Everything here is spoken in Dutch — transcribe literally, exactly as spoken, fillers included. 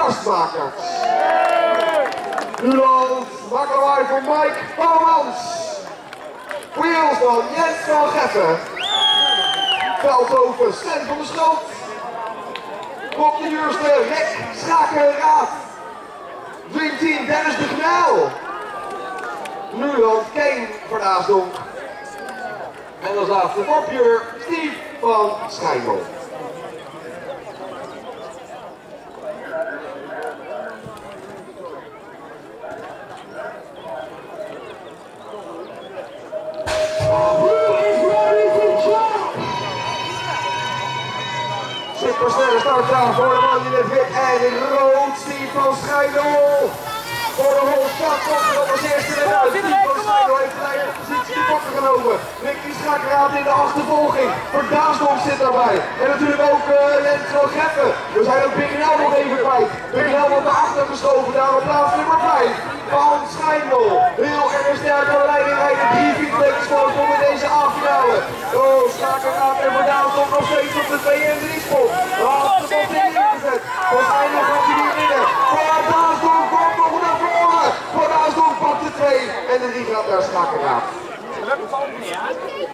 Karstmakers. Nu loopt makelaar voor Mike Bouwmans. Wheels van Jens van Geffen. Veldhoven Sven van der Schoot. Op de juurste Rick Schakenraad. Dream Team Dennis de Gnel. Nu dan Kane van Aasdonk. En als laatste Vorpjeur Steve van Schijndel. Supersnelle start aan voor de man in het wit en in rood, Steve van Schijndel. Voor de Holstad komt er op als eerste eruit. Steve van Schijndel heeft gelijk de positie pakken genomen. Ricky Schakenraad in de achtervolging. Verdaasdonk zit daarbij. En natuurlijk ook uh, Jens van Geffen. We zijn ook Big Nel nog even kwijt. Big Nel wordt naar achter geschoven, daar op plaats nummer vijf. Van Schijndel. Heel erg sterk aan de leiding rijden. Drie vierplekjes voor in deze A-finale. Oh, Schakenraad en Verdaasdonk nog steeds op de twee en drie spot. Laatste bot in ingezet. Waarschijnlijk gaat hij niet winnen. Verdaasdonk komt nog naar voren. Verdaasdonk pakt de twee. En de drie gaat naar Schakenraad.